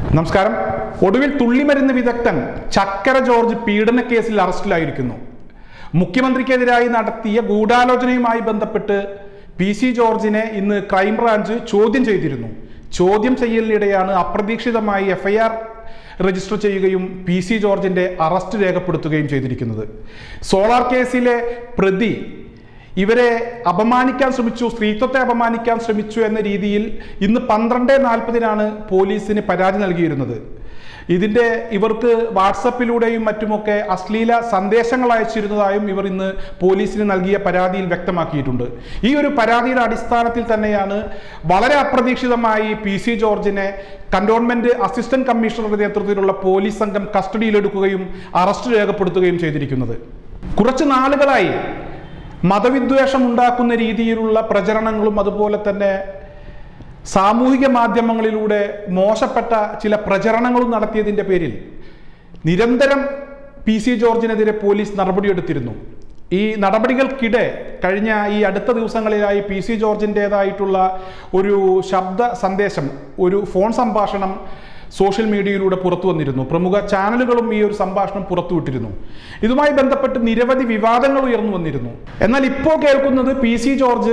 നമസ്കാരം. ഒടുവിൽ തുള്ളിമരുന്ന് വിദഗ്ധൻ ചക്കര ജോർജ് പീഡന കേസിൽ അറസ്റ്റിലായിരിക്കുന്നു. മുഖ്യമന്ത്രിക്കെതിരായി നടത്തിയ ഗൂഢാലോചനയുമായി ബന്ധപ്പെട്ട് PC ജോർജിനെ ഇന്ന് ക്രൈംബ്രാഞ്ച് ചോദ്യം ചെയ്തിരുന്നു. ചോദ്യം ചെയ്യലിനിടെയാണ് അപ്രതീക്ഷിതമായി FIR രജിസ്റ്റർ ചെയ്യുകയും PC ജോർജിന്റെ അറസ്റ്റ് രേഖപ്പെടുത്തുകയും ചെയ്തിരിക്കുന്നത്. സോളാർ കേസിലെ പ്രതി ഇവരെ അപമാനിക്കാൻ ശ്രമിച്ചു, സ്ത്രീത്വത്തെ അപമാനിക്കാൻ ശ്രമിച്ചു എന്ന രീതിയിൽ ഇന്ന് 12:40 പോലീസിന് പരാതി നൽകിയിരുന്നത്. ഇവർക്ക് വാട്സപ്പിലൂടെയും മറ്റുമൊക്കെ അശ്ലീല സന്ദേശങ്ങൾ അയച്ചിരുന്നതായും ഇവർ ഇന്ന് പോലീസിന് നൽകിയ പരാതിയിൽ വ്യക്തമാക്കിയിട്ടുണ്ട്. ഈ ഒരു പരാതിയുടെ അടിസ്ഥാനത്തിൽ തന്നെയാണ് വളരെ അപ്രതീക്ഷിതമായി PC ജോർജിനെ കന്റോൺമെന്റ് അസിസ്റ്റന്റ് കമ്മീഷണറുടെ നേതൃത്വത്തിലുള്ള പോലീസ് സംഘം കസ്റ്റഡിയിലെടുക്കുകയും അറസ്റ്റ് രേഖപ്പെടുത്തുകയും ചെയ്തിരിക്കുന്നത്. കുറച്ച് നാളുകളായി മതവിദ്വേഷം ഉണ്ടാക്കുന്ന രീതിയിലുള്ള പ്രചരണങ്ങളും അതുപോലെ തന്നെ സാമൂഹിക മാധ്യമങ്ങളിലൂടെ മോശപ്പെട്ട ചില പ്രചരണങ്ങളും നടത്തിയതിൻ്റെ പേരിൽ നിരന്തരം PC ജോർജിനെതിരെ പോലീസ് നടപടിയെടുത്തിരുന്നു. ഈ നടപടികൾക്കിടെ കഴിഞ്ഞ ഈ അടുത്ത ദിവസങ്ങളിലായി PC ജോർജിൻ്റെതായിട്ടുള്ള ഒരു ശബ്ദ സന്ദേശം, ഒരു ഫോൺ സംഭാഷണം സോഷ്യൽ മീഡിയയിലൂടെ പുറത്തു വന്നിരുന്നു. പ്രമുഖ ചാനലുകളും ഈ ഒരു സംഭാഷണം പുറത്തുവിട്ടിരുന്നു. ഇതുമായി ബന്ധപ്പെട്ട് നിരവധി വിവാദങ്ങൾ ഉയർന്നു വന്നിരുന്നു. എന്നാൽ ഇപ്പോൾ കേൾക്കുന്നത് PC ജോർജ്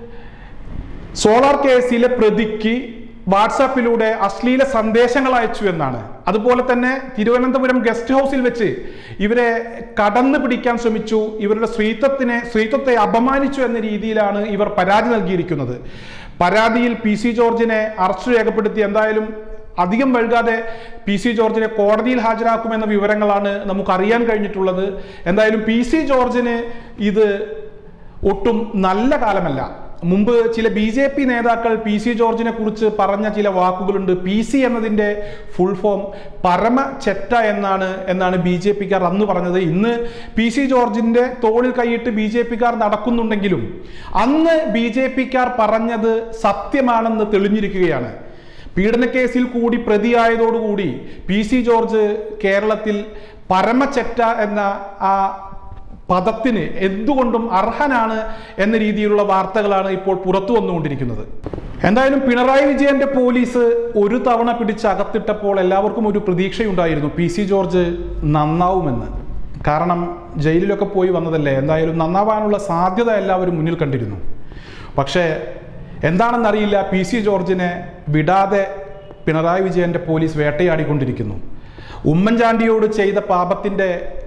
സോളാർ കേസിലെ പ്രതിക്ക് വാട്സാപ്പിലൂടെ അശ്ലീല സന്ദേശങ്ങൾ അയച്ചു എന്നാണ്. അതുപോലെ തന്നെ തിരുവനന്തപുരം ഗസ്റ്റ് ഹൗസിൽ വെച്ച് ഇവരെ കടന്നു പിടിക്കാൻ ശ്രമിച്ചു, ഇവരുടെ സ്ത്രീത്വത്തെ അപമാനിച്ചു എന്ന രീതിയിലാണ് ഇവർ പരാതി നൽകിയിരിക്കുന്നത്. പരാതിയിൽ PC ജോർജിനെ അറസ്റ്റ് രേഖപ്പെടുത്തി എന്തായാലും അധികം വൈകാതെ PC ജോർജിനെ കോടതിയിൽ ഹാജരാക്കുമെന്ന വിവരങ്ങളാണ് നമുക്കറിയാൻ കഴിഞ്ഞിട്ടുള്ളത്. എന്തായാലും PC ജോർജിന് ഇത് ഒട്ടും നല്ല കാലമല്ല. മുമ്പ് ചില BJP നേതാക്കൾ PC ജോർജിനെ കുറിച്ച് പറഞ്ഞ ചില വാക്കുകളുണ്ട്. PC എന്നതിൻ്റെ ഫുൾ ഫോം പരമ ചെറ്റ എന്നാണ് BJPക്കാർ അന്ന് പറഞ്ഞത്. ഇന്ന് PC ജോർജിൻ്റെ തോളിൽ കൈയിട്ട് BJPക്കാർ നടക്കുന്നുണ്ടെങ്കിലും അന്ന് BJPക്കാർ പറഞ്ഞത് സത്യമാണെന്ന് തെളിഞ്ഞിരിക്കുകയാണ്. പീഡനക്കേസിൽ കൂടി പ്രതിയായതോടുകൂടി PC ജോർജ് കേരളത്തിൽ പരമചെറ്റ എന്ന ആ പദത്തിന് എന്തുകൊണ്ടും അർഹനാണ് എന്ന രീതിയിലുള്ള വാർത്തകളാണ് ഇപ്പോൾ പുറത്തു വന്നുകൊണ്ടിരിക്കുന്നത്. എന്തായാലും പിണറായി വിജയന്റെ പോലീസ് ഒരു തവണ പിടിച്ചകത്തിട്ടപ്പോൾ എല്ലാവർക്കും ഒരു പ്രതീക്ഷയുണ്ടായിരുന്നു PC ജോർജ് നന്നാവുമെന്ന്. കാരണം ജയിലിലൊക്കെ പോയി വന്നതല്ലേ, എന്തായാലും നന്നാവാനുള്ള സാധ്യത എല്ലാവരും മുന്നിൽ കണ്ടിരുന്നു. പക്ഷേ എന്താണെന്നറിയില്ല, PC ജോർജിനെ വിടാതെ പിണറായി വിജയന്റെ പോലീസ് വേട്ടയാടിക്കൊണ്ടിരിക്കുന്നു. ഉമ്മൻചാണ്ടിയോട് ചെയ്ത പാപത്തിൻ്റെ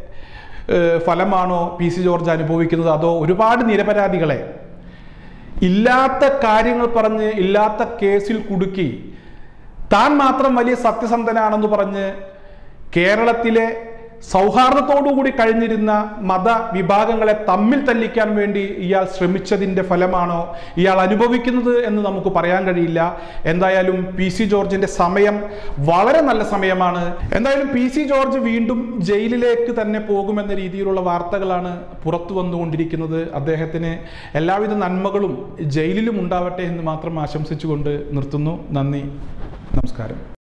ഫലമാണോ PC ജോർജ് അനുഭവിക്കുന്നത്, അതോ ഒരുപാട് നിരപരാധികളെ ഇല്ലാത്ത കാര്യങ്ങൾ പറഞ്ഞ് ഇല്ലാത്ത കേസിൽ കുടുക്കി താൻ മാത്രം വലിയ സത്യസന്ധനാണെന്ന് പറഞ്ഞ് കേരളത്തിലെ സൗഹാർദ്ദത്തോടുകൂടി കഴിഞ്ഞിരുന്ന മതവിഭാഗങ്ങളെ തമ്മിൽ തല്ലിക്കാൻ വേണ്ടി ഇയാൾ ശ്രമിച്ചതിൻ്റെ ഫലമാണോ ഇയാൾ അനുഭവിക്കുന്നത് എന്ന് നമുക്ക് പറയാൻ കഴിയില്ല. എന്തായാലും PC ജോർജിൻ്റെ സമയം വളരെ നല്ല സമയമാണ്. എന്തായാലും PC ജോർജ് വീണ്ടും ജയിലിലേക്ക് തന്നെ പോകുമെന്ന രീതിയിലുള്ള വാർത്തകളാണ് പുറത്തു വന്നുകൊണ്ടിരിക്കുന്നത്. അദ്ദേഹത്തിന് എല്ലാവിധ നന്മകളും ജയിലിലും ഉണ്ടാവട്ടെ എന്ന് മാത്രം ആശംസിച്ചുകൊണ്ട് നിർത്തുന്നു. നന്ദി, നമസ്കാരം.